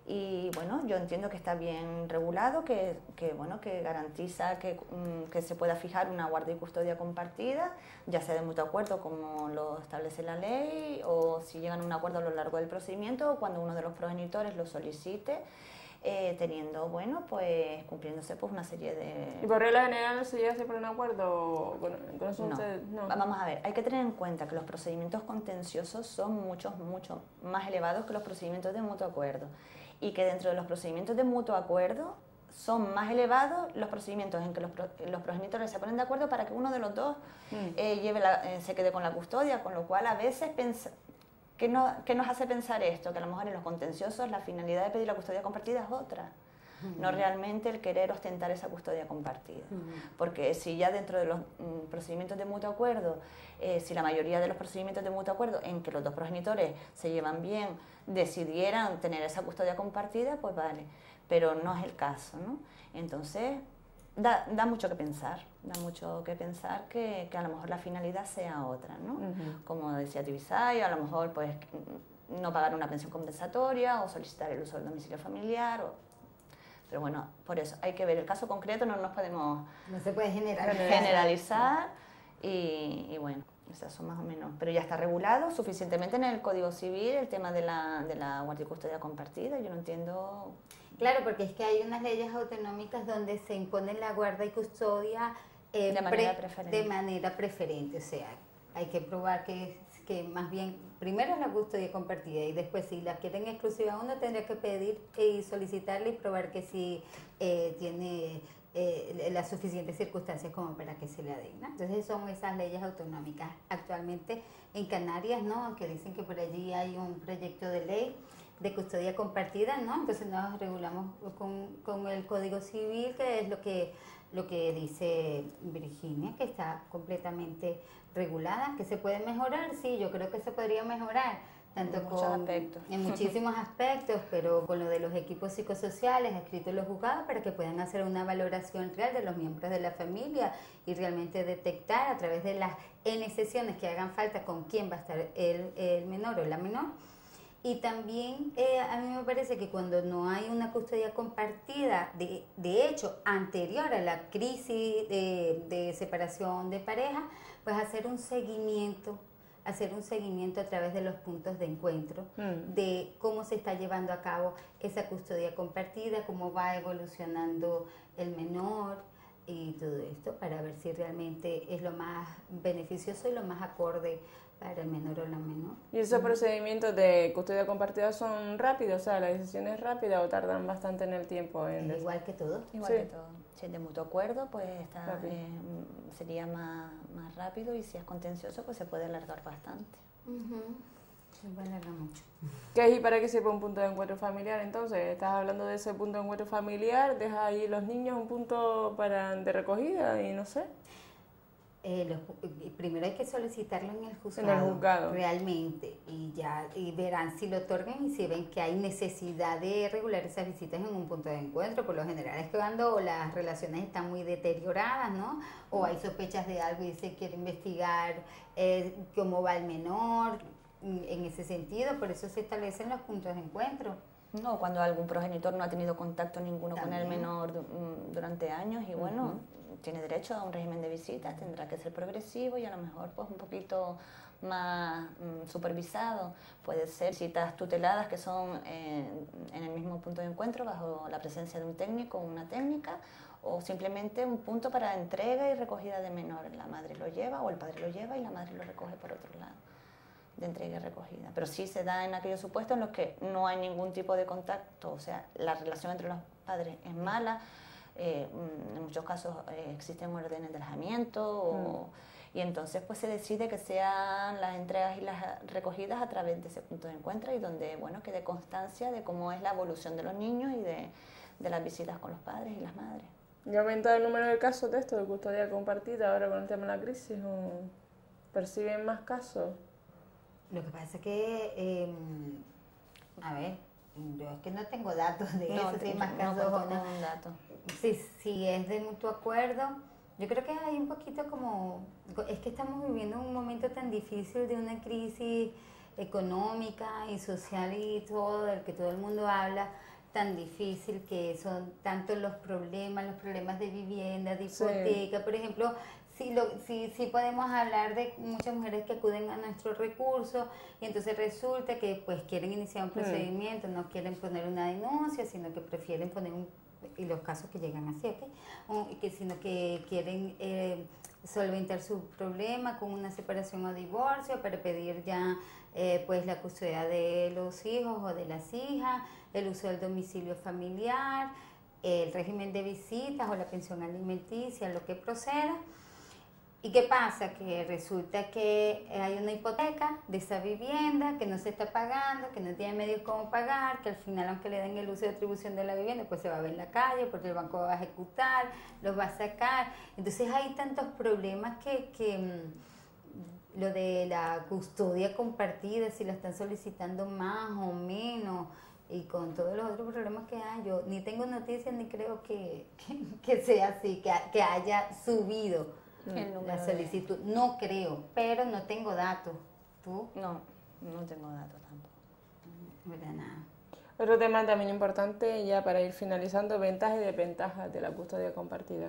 Y bueno, yo entiendo que está bien regulado, que, que, bueno, que garantiza que, que se pueda fijar una guardia y custodia compartida, ya sea de mutuo acuerdo como lo establece la ley, o si llegan a un acuerdo a lo largo del procedimiento, o cuando uno de los progenitores lo solicite, eh, teniendo, bueno, pues cumpliéndose pues una serie de...
¿Y por regla general se llega a hacer por un acuerdo? Con, con eso
no.
Usted, no.
Vamos a ver, hay que tener en cuenta que los procedimientos contenciosos son muchos, mucho más elevados que los procedimientos de mutuo acuerdo. Y que dentro de los procedimientos de mutuo acuerdo son más elevados los procedimientos en que los, pro, los progenitores se ponen de acuerdo para que uno de los dos mm. eh, lleve la, eh, se quede con la custodia, con lo cual a veces pensa, ¿qué, no, ¿qué nos hace pensar esto? Que a lo mejor en los contenciosos la finalidad de pedir la custodia compartida es otra, mm. no realmente el querer ostentar esa custodia compartida. Mm. Porque si ya dentro de los mm, procedimientos de mutuo acuerdo, eh, si la mayoría de los procedimientos de mutuo acuerdo en que los dos progenitores se llevan bien, decidieran tener esa custodia compartida, pues vale, pero no es el caso, ¿no? Entonces, da, da mucho que pensar, da mucho que pensar que, que a lo mejor la finalidad sea otra, ¿no? Uh-huh. Como decía Tibisay, a lo mejor pues no pagar una pensión compensatoria o solicitar el uso del domicilio familiar, o, pero bueno, por eso hay que ver el caso concreto, no nos podemos
no se puede generalizar,
generalizar y, y bueno. Esas son más o menos, pero ya está regulado suficientemente en el Código Civil el tema de la, de la guardia y custodia compartida. Yo no entiendo...
Claro, porque es que hay unas leyes autonómicas donde se impone la guardia y custodia eh,
de, manera pre,
de manera preferente. O sea, hay que probar que, que más bien, primero es la custodia compartida y después si la quieren exclusiva uno tendría que pedir y solicitarle y probar que sí eh, tiene... Eh, las suficientes circunstancias como para que se le den, ¿no? Entonces son esas leyes autonómicas. Actualmente en Canarias, ¿no? Que dicen que por allí hay un proyecto de ley de custodia compartida, ¿no? Entonces nos regulamos con, con el Código Civil, que es lo que, lo que dice Virginia, que está completamente regulada, que se puede mejorar, sí, yo creo que se podría mejorar. Tanto
en,
con, en muchísimos aspectos, pero con lo de los equipos psicosociales escritos en los juzgados para que puedan hacer una valoración real de los miembros de la familia y realmente detectar a través de las N sesiones que hagan falta con quién va a estar el, el menor o la menor. Y también eh, a mí me parece que cuando no hay una custodia compartida, de, de hecho, anterior a la crisis de, de separación de pareja, pues hacer un seguimiento hacer un seguimiento a través de los puntos de encuentro, mm. de cómo se está llevando a cabo esa custodia compartida, cómo va evolucionando el menor y todo esto, para ver si realmente es lo más beneficioso y lo más acorde para el menor o la menor.
¿Y esos mm. procedimientos de custodia compartida son rápidos? O sea, ¿la decisión es rápida o tardan bastante en el tiempo? En
es igual que todo.
Igual sí. que todo. Si es de mutuo acuerdo, pues está, eh, sería más, más rápido, y si es contencioso, pues se puede alargar bastante.
Uh-huh. Se puede alargar mucho.
¿Qué es y para qué sirve un punto de encuentro familiar? Entonces, estás hablando de ese punto de encuentro familiar, deja ahí los niños un punto para, de recogida y no sé.
Eh, los, primero hay que solicitarlo en el juzgado,
en el juzgado
realmente, y ya y verán si lo otorgan y si ven que hay necesidad de regular esas visitas en un punto de encuentro. Por lo general es que cuando las relaciones están muy deterioradas, ¿no? O hay sospechas de algo y se quiere investigar eh, cómo va el menor, en ese sentido, por eso se establecen los puntos de encuentro.
No, cuando algún progenitor no ha tenido contacto ninguno
También.
con el menor durante años y bueno,
Uh-huh.
tiene derecho a un régimen de visitas, tendrá que ser progresivo y a lo mejor pues un poquito más mm, supervisado. Puede ser visitas tuteladas que son eh, en el mismo punto de encuentro bajo la presencia de un técnico o una técnica, o simplemente un punto para entrega y recogida de menor. La madre lo lleva o el padre lo lleva y la madre lo recoge por otro lado, de entrega y recogida. Pero sí se da en aquellos supuestos en los que no hay ningún tipo de contacto, o sea, la relación entre los padres es mala, eh, en muchos casos eh, existen órdenes de alejamiento, o, mm. y entonces pues se decide que sean las entregas y las recogidas a través de ese punto de encuentro y donde, bueno, quede constancia de cómo es la evolución de los niños y de, de las visitas con los padres y las madres.
¿Y ha aumentado el número de casos de esto, de custodia compartida, ahora con el tema de la crisis, o perciben más casos?
Lo que pasa es que, eh, a ver, yo es que no tengo datos de
no,
eso, si hay más
no,
casos
no,
o no.
Un dato.
Si, si es de mutuo acuerdo, yo creo que hay un poquito como, es que estamos viviendo un momento tan difícil de una crisis económica y social y todo, del que todo el mundo habla, tan difícil que son tantos los problemas, los problemas de vivienda, de hipoteca, sí. Por ejemplo, sí, lo, sí, sí podemos hablar de muchas mujeres que acuden a nuestros recursos y entonces resulta que pues quieren iniciar un procedimiento, mm. no quieren poner una denuncia, sino que prefieren poner un, y los casos que llegan así, ¿okay? um, que, sino que quieren eh, solventar su problema con una separación o divorcio para pedir ya eh, pues la custodia de los hijos o de las hijas, el uso del domicilio familiar, el régimen de visitas o la pensión alimenticia, lo que proceda. ¿Y qué pasa? Que resulta que hay una hipoteca de esa vivienda que no se está pagando, que no tiene medios cómo pagar, que al final aunque le den el uso de atribución de la vivienda, pues se va a ver en la calle porque el banco va a ejecutar, los va a sacar. Entonces hay tantos problemas que, que mmm, lo de la custodia compartida, si la están solicitando más o menos, y con todos los otros problemas que hay, yo ni tengo noticias ni creo que, que, que sea así, que, que haya subido la solicitud, de... no creo, pero no tengo datos. ¿Tú?
No, no tengo datos tampoco.
¿Verdad? Nada.
Otro tema también importante, ya para ir finalizando, ventajas y desventajas de la custodia compartida.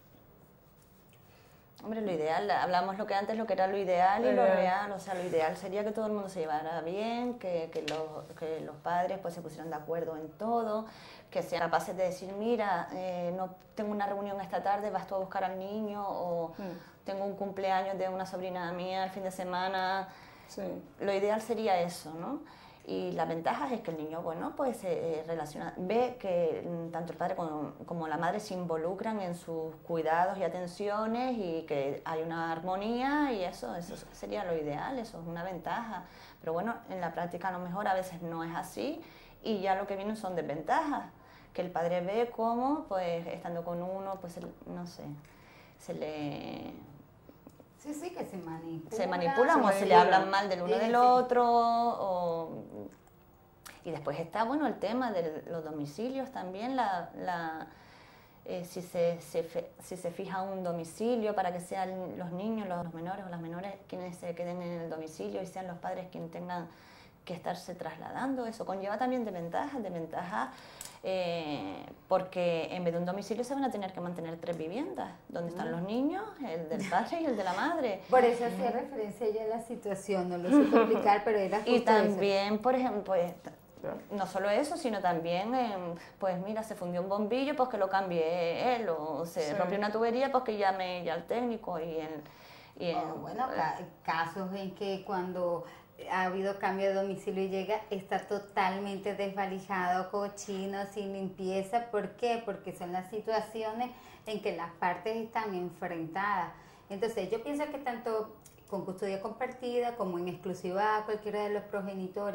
Hombre, lo ideal, hablamos lo que antes, lo que era lo ideal y
eh,
lo real, o sea, lo ideal sería que todo el mundo se llevara bien, que, que, los, que los padres pues se pusieran de acuerdo en todo, que sean capaces de decir, mira, eh, no tengo una reunión esta tarde, vas tú a buscar al niño, o mm. tengo un cumpleaños de una sobrina mía el fin de semana. Sí. Lo ideal sería eso, ¿no? Y las ventajas es que el niño, bueno, pues se eh, relaciona, ve que mm, tanto el padre como, como la madre se involucran en sus cuidados y atenciones y que hay una armonía y eso, eso sería lo ideal, eso es una ventaja. Pero bueno, en la práctica a lo mejor a veces no es así y ya lo que vienen son desventajas, que el padre ve cómo, pues estando con uno, pues no sé, se le...
Sí, sí, que se manipulan.
Se manipulan o se le hablan mal del uno sí, del sí. otro. O... Y después está, bueno, el tema de los domicilios también, la, la, eh, si, se, se, si se fija un domicilio para que sean los niños, los menores o las menores quienes se queden en el domicilio y sean los padres quienes tengan que estarse trasladando. Eso conlleva también desventajas, desventajas eh, porque en vez de un domicilio se van a tener que mantener tres viviendas, donde están los niños, el del padre y el de la madre.
Por eso hacía referencia ya a la situación, no lo supe explicar, pero era justo
Y también,
eso.
por ejemplo, pues, no solo eso, sino también, eh, pues mira, se fundió un bombillo, pues que lo cambie él, o se sí. rompió una tubería, pues que llame ya al técnico. Y en, y en,
oh, bueno, eh, casos en que cuando ha habido cambio de domicilio y llega, está totalmente desvalijado, cochino, sin limpieza. ¿Por qué? Porque son las situaciones en que las partes están enfrentadas. Entonces, yo pienso que tanto con custodia compartida como en exclusiva a cualquiera de los progenitores,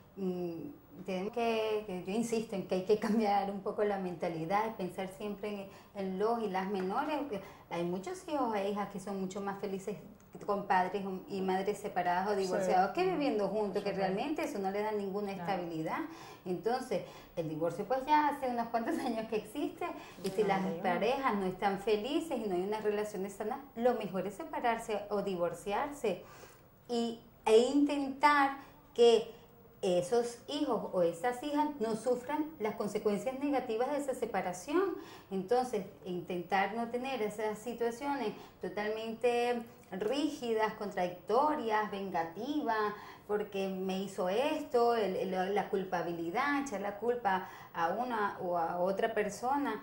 mmm, tenemos que, que, yo insisto en que hay que cambiar un poco la mentalidad y pensar siempre en, en los y las menores. Hay muchos hijos e hijas que son mucho más felices con padres y madres separadas o divorciados, sí, que viviendo juntos, que realmente eso no le da ninguna estabilidad. Entonces, el divorcio pues ya hace unos cuantos años que existe, y si las parejas no están felices y no hay unas relaciones sanas, lo mejor es separarse o divorciarse y, e intentar que esos hijos o esas hijas no sufran las consecuencias negativas de esa separación. Entonces, intentar no tener esas situaciones totalmente rígidas, contradictorias, vengativas, porque me hizo esto, el, el, la culpabilidad, echar la culpa a una o a otra persona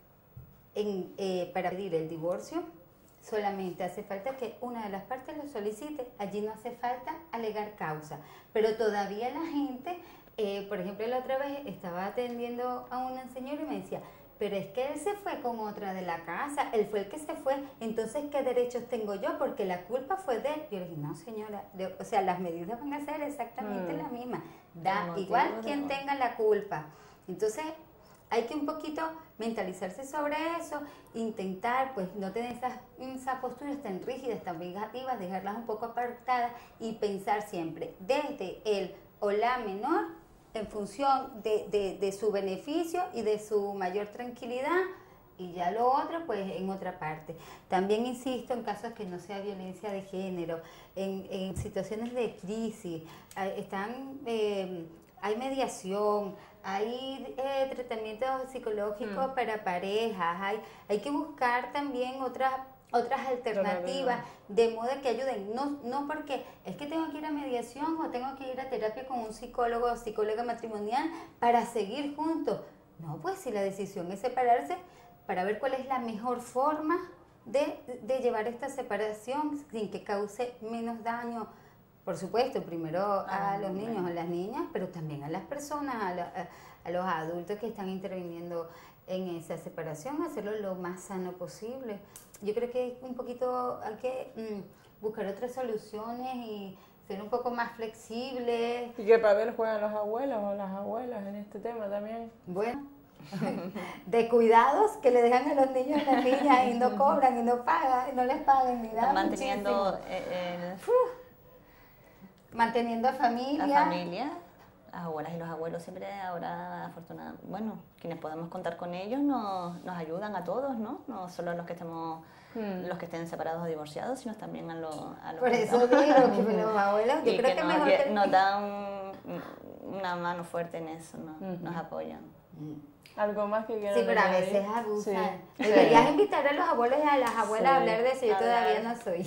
en, eh, para pedir el divorcio. Solamente hace falta que una de las partes lo solicite, allí no hace falta alegar causa, pero todavía la gente, eh, por ejemplo la otra vez estaba atendiendo a una señora y me decía, pero es que él se fue con otra de la casa, él fue el que se fue, entonces ¿qué derechos tengo yo? Porque la culpa fue de él. Yo le dije, no señora, o sea, las medidas van a ser exactamente mm. las mismas, da igual quien tenga la culpa. Entonces, hay que un poquito mentalizarse sobre eso, intentar pues no tener esas, esas posturas tan rígidas, tan negativas, dejarlas un poco apartadas y pensar siempre desde el o la menor en función de, de, de su beneficio y de su mayor tranquilidad, y ya lo otro pues en otra parte. También insisto en casos que no sea violencia de género, en, en situaciones de crisis, están, eh, hay mediación, hay eh, tratamiento psicológico mm. para parejas, hay, hay que buscar también otras otras alternativas de modo que ayuden, no, no porque es que tengo que ir a mediación o tengo que ir a terapia con un psicólogo o psicóloga matrimonial para seguir juntos. No, pues si la decisión es separarse, para ver cuál es la mejor forma de, de llevar esta separación sin que cause menos daño. Por supuesto, primero a ah, los niños o las niñas, pero también a las personas, a, la, a, a los adultos que están interviniendo en esa separación, hacerlo lo más sano posible. Yo creo que un poquito hay que mmm, buscar otras soluciones y ser un poco más flexibles.
¿Y qué papel juegan los abuelos o las abuelas en este tema también?
Bueno, de cuidados que le dejan a los niños y las niñas y no cobran y no pagan, no les pagan ni nada.
Manteniendo el...
Manteniendo a familia.
La familia, las abuelas y los abuelos siempre ahora, afortunadamente, bueno, quienes podemos contar con ellos nos, nos ayudan a todos, ¿no? No solo a los que estemos, hmm. los que estén separados o divorciados, sino también a los... A los
Por
que
eso digo que los abuelos, yo
y
creo
que,
que
nos,
mejor
que
que...
nos dan una mano fuerte en eso, ¿no? Uh-huh. Nos apoyan.
Uh-huh. Algo más que quieran
Sí, pero a veces abusan. Sí. Deberías invitar a los abuelos y a las abuelas sí. a hablar de eso, yo todavía no soy.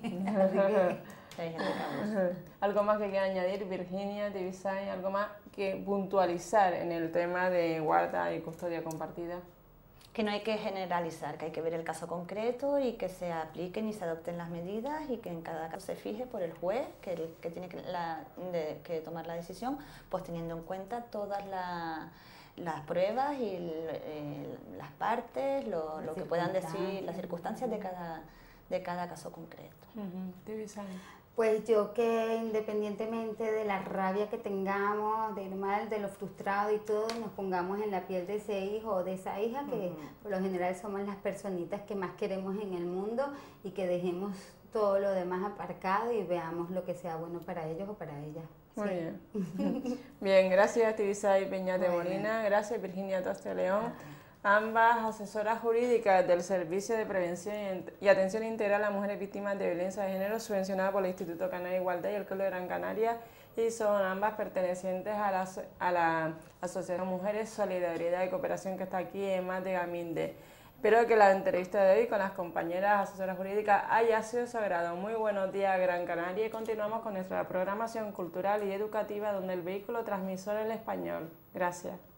Algo más que quiera añadir, Virginia, Tibisay, algo más que puntualizar en el tema de guarda y custodia compartida.
Que no hay que generalizar, que hay que ver el caso concreto y que se apliquen y se adopten las medidas y que en cada caso se fije por el juez que, el, que tiene que, la, de, que tomar la decisión, pues teniendo en cuenta todas la, las pruebas y el, eh, las partes, lo, lo que puedan decir, las circunstancias de cada, de cada caso concreto.
Uh-huh. Tibisay.
Pues yo que independientemente de la rabia que tengamos, del mal, de lo frustrado y todo, nos pongamos en la piel de ese hijo o de esa hija, que uh-huh. por lo general somos las personitas que más queremos en el mundo, y que dejemos todo lo demás aparcado y veamos lo que sea bueno para ellos o para ellas.
Muy sí. bien. Bien, gracias Tibisay Peñate Molina, gracias Virginia Toste León. Ambas asesoras jurídicas del Servicio de Prevención y Atención Integral a Mujeres Víctimas de Violencia de Género, subvencionada por el Instituto Canario de Igualdad y el Colo de Gran Canaria, y son ambas pertenecientes a la, a la Asociación Mujeres Solidaridad y Cooperación, que está aquí en Mas de Gaminde. Espero que la entrevista de hoy con las compañeras asesoras jurídicas haya sido de su agrado. Muy buenos días, Gran Canaria, y continuamos con nuestra programación cultural y educativa, donde el vehículo transmisor es el español. Gracias.